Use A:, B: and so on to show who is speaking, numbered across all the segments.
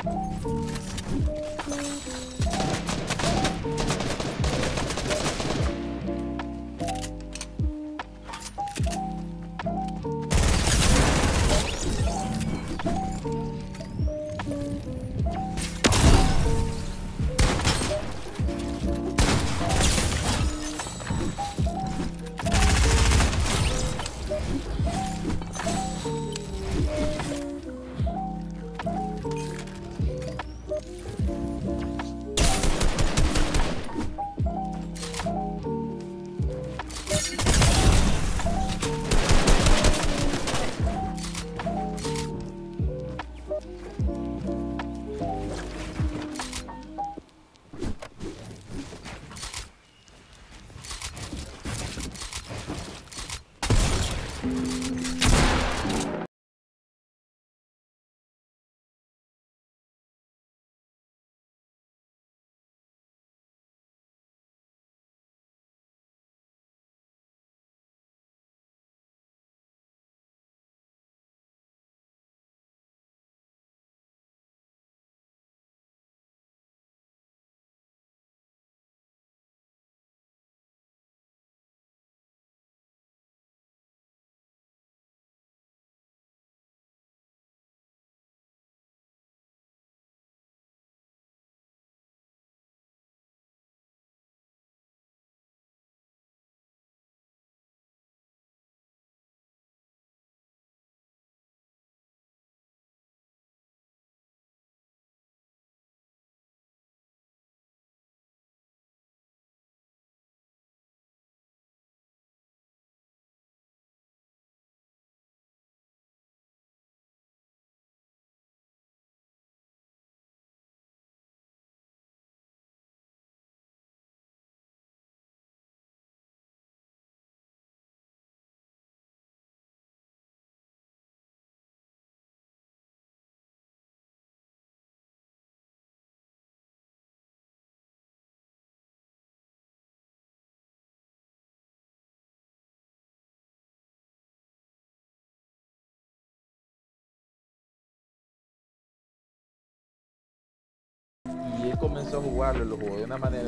A: Y él comenzó a jugarlo, lo jugó de una manera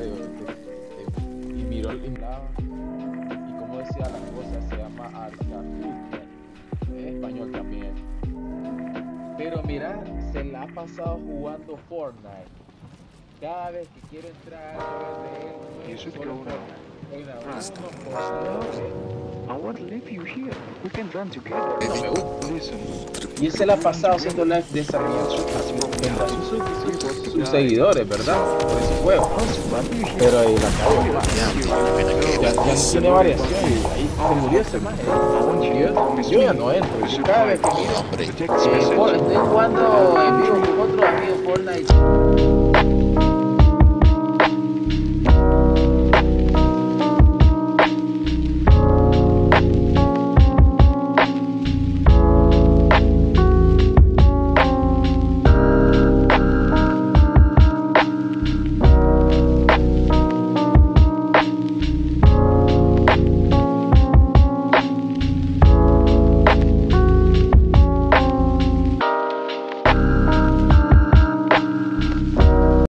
A: y miró y miraba, y como decía la cosa, se llama Arcafut, es español también. Pero mira, se la ha pasado jugando Fortnite. Cada vez que quiere entrar a
B: You should
A: solo
B: go now.
A: Fortnite.
B: I won't leave you here. We can run together.
A: No me gusta.
B: Listen.
A: Y él se la ha pasado haciendo live desarrollando sus seguidores, ¿verdad? Por ese juego. Pero ahí la cagó. Ya no tiene variación y ahí se murió ese man. Yo ya no entro. Yo cada vez que miro, estoy jugando en vivo con otros amigos